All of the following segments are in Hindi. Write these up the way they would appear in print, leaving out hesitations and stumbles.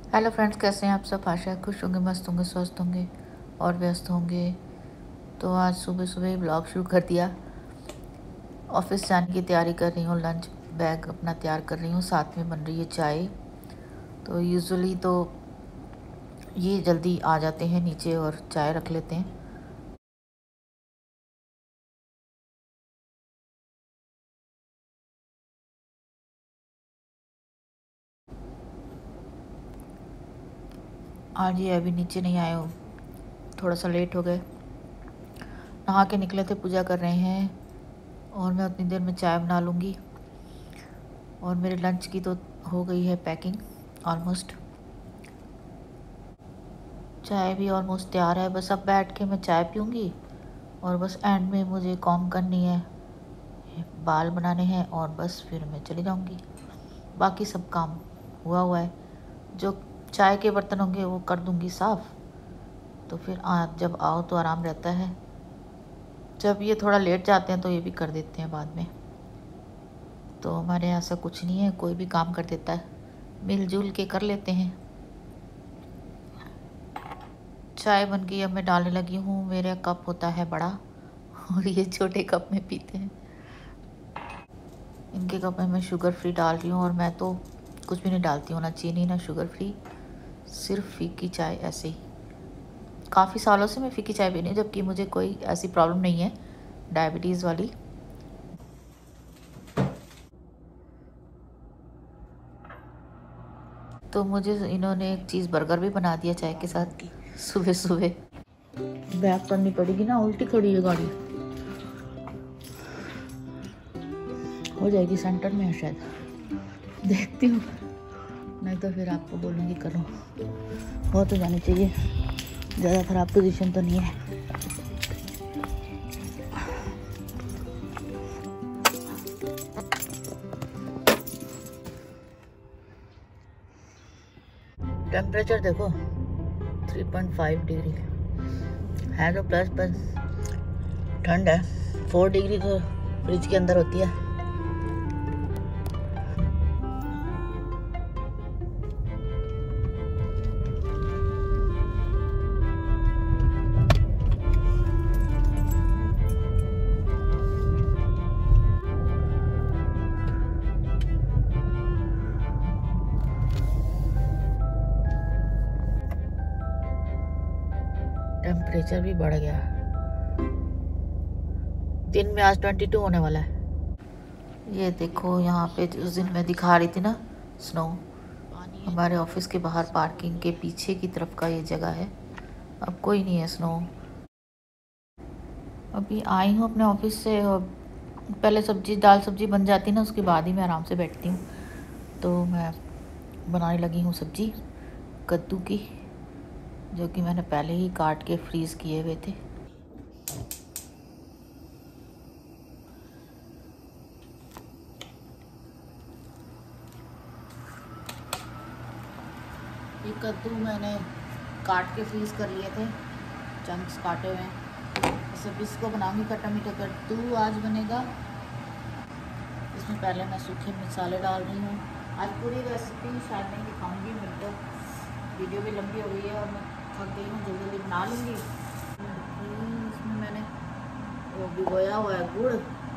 हेलो फ्रेंड्स, कैसे हैं आप सब। आशा है खुश होंगे, मस्त होंगे, स्वस्थ होंगे और व्यस्त होंगे। तो आज सुबह सुबह ही ब्लॉग शुरू कर दिया। ऑफिस जाने की तैयारी कर रही हूँ, लंच बैग अपना तैयार कर रही हूँ, साथ में बन रही है चाय। तो यूजुअली तो ये जल्दी आ जाते हैं नीचे और चाय रख लेते हैं। आज ये अभी नीचे नहीं आए हो, थोड़ा सा लेट हो गए। नहा के निकले थे, पूजा कर रहे हैं और मैं उतनी देर में चाय बना लूँगी। और मेरे लंच की तो हो गई है पैकिंग ऑलमोस्ट। चाय भी ऑलमोस्ट तैयार है, बस अब बैठ के मैं चाय पीऊँगी और बस एंड में मुझे कॉम करनी है, बाल बनाने हैं और बस फिर मैं चली जाऊँगी। बाकी सब काम हुआ हुआ है, जो चाय के बर्तन होंगे वो कर दूँगी साफ़। तो फिर जब आओ तो आराम रहता है। जब ये थोड़ा लेट जाते हैं तो ये भी कर देते हैं बाद में। तो हमारे यहाँ ऐसा कुछ नहीं है, कोई भी काम कर देता है, मिलजुल के कर लेते हैं। चाय बन गई, अब मैं डालने लगी हूँ। मेरा कप होता है बड़ा और ये छोटे कप में पीते हैं। इनके कप में मैं शुगर फ्री डाल रही हूँ और मैं तो कुछ भी नहीं डालती हूँ, ना चीनी ना शुगर फ्री, सिर्फ फीकी चाय। ऐसे ही काफ़ी सालों से मैं फीकी चाय पी रही हूँ, जबकि मुझे कोई ऐसी प्रॉब्लम नहीं है डायबिटीज़ वाली। तो मुझे इन्होंने एक चीज़ बर्गर भी बना दिया चाय के साथ सुबह सुबह। बैक करनी पड़ेगी ना, उल्टी खड़ी है गाड़ी। हो जाएगी सेंटर में शायद, देखती हूँ, नहीं तो फिर आपको बोलूँगी करो। हो तो जानी चाहिए, ज़्यादा ख़राब पोजीशन तो नहीं है। टेम्परेचर देखो 3.5 डिग्री है, तो प्लस पर ठंड है। 4 डिग्री तो फ्रिज के अंदर होती है। टेम्परेचर भी बढ़ गया, दिन में आज 22 होने वाला है। ये देखो यहाँ पे उस दिन मैं दिखा रही थी ना स्नो, हमारे ऑफिस के बाहर पार्किंग के पीछे की तरफ का ये जगह है। अब कोई नहीं है स्नो। अभी आई हूँ अपने ऑफिस से और पहले दाल सब्जी बन जाती ना, उसके बाद ही मैं आराम से बैठती हूँ। तो मैं बनाने लगी हूँ सब्जी कद्दू की, जो कि मैंने पहले ही काट के फ्रीज़ किए हुए थे। ये कद्दू मैंने काट के फ्रीज़ कर लिए थे, चंक्स काटे हुए हैं। सब इसको बनाऊंगी खट्टा मीठा कद्दू आज बनेगा। इसमें पहले मैं सूखे मसाले डाल रही हूँ। आज पूरी रेसिपी शायद नहीं दिखाऊंगी, मेरी तो वीडियो भी लंबी हो गई है और मैं थक गई हूँ, जल्दी जल्दी बना लूँगी। इसमें मैंने वो भिगोया हुआ है गुड़,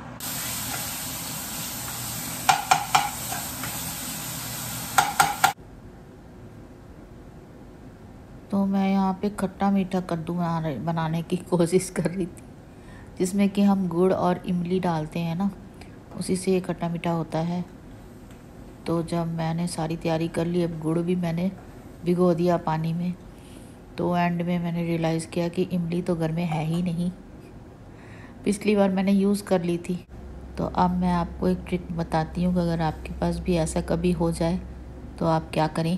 तो मैं यहाँ पे खट्टा मीठा कद्दू बनाने की कोशिश कर रही थी, जिसमें कि हम गुड़ और इमली डालते हैं ना, उसी से ये खट्टा मीठा होता है। तो जब मैंने सारी तैयारी कर ली, अब गुड़ भी मैंने भिगो दिया पानी में, तो एंड में मैंने रियलाइज़ किया कि इमली तो घर में है ही नहीं, पिछली बार मैंने यूज़ कर ली थी। तो अब मैं आपको एक ट्रिक बताती हूँ कि अगर आपके पास भी ऐसा कभी हो जाए तो आप क्या करें।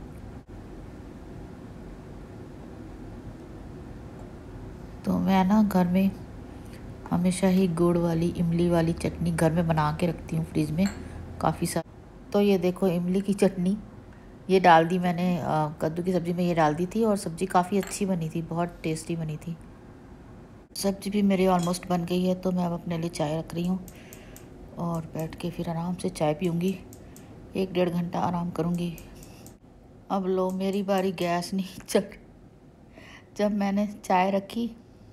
तो मैं ना घर में हमेशा ही गुड़ वाली इमली वाली चटनी घर में बना के रखती हूँ फ्रिज में काफ़ी सारी। तो ये देखो इमली की चटनी ये डाल दी मैंने कद्दू की सब्ज़ी में, ये डाल दी थी और सब्ज़ी काफ़ी अच्छी बनी थी, बहुत टेस्टी बनी थी। सब्ज़ी भी मेरी ऑलमोस्ट बन गई है, तो मैं अब अपने लिए चाय रख रही हूँ और बैठ के फिर आराम से चाय पीऊँगी, 1-1.5 घंटा आराम करूँगी। अब लो मेरी बारी, गैस नहीं चल। जब मैंने चाय रखी,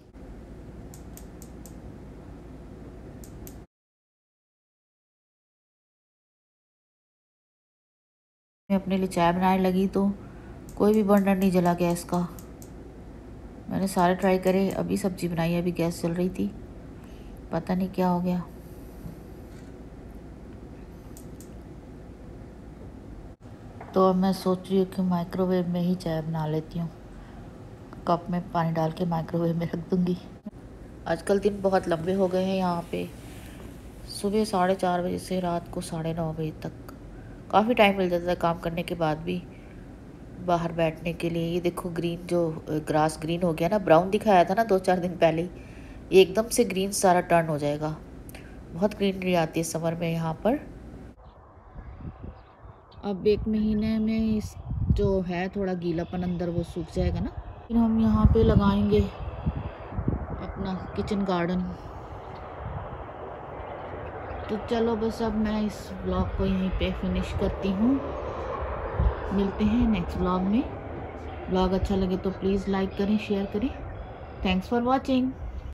मैं अपने लिए चाय बनाने लगी तो कोई भी बर्नर नहीं जला गैस का। मैंने सारे ट्राई करे, अभी सब्जी बनाई, अभी गैस चल रही थी, पता नहीं क्या हो गया। तो अब मैं सोच रही हूँ कि माइक्रोवेव में ही चाय बना लेती हूँ। कप में पानी डाल के माइक्रोवेव में रख दूँगी। आजकल दिन बहुत लंबे हो गए हैं यहाँ पे, सुबह 4:30 बजे से रात को 9:30 बजे तक काफ़ी टाइम मिल जाता है काम करने के बाद भी बाहर बैठने के लिए। ये देखो ग्रीन, जो ग्रास ग्रीन हो गया ना, ब्राउन दिखाया था ना 2-4 दिन पहले, ये एकदम से ग्रीन सारा टर्न हो जाएगा। बहुत ग्रीनरी आती है समर में यहाँ पर। अब 1 महीने में इस जो है थोड़ा गीलापन अंदर वो सूख जाएगा ना, फिर हम यहाँ पे लगाएंगे अपना किचन गार्डन। तो चलो बस अब मैं इस ब्लॉग को यहीं पे फिनिश करती हूँ। मिलते हैं नेक्स्ट ब्लॉग में। ब्लॉग अच्छा लगे तो प्लीज़ लाइक करें, शेयर करें। Thanks for watching.